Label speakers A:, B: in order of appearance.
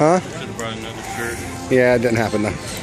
A: Huh?
B: Should have brought another shirt.
A: Yeah, it didn't happen though.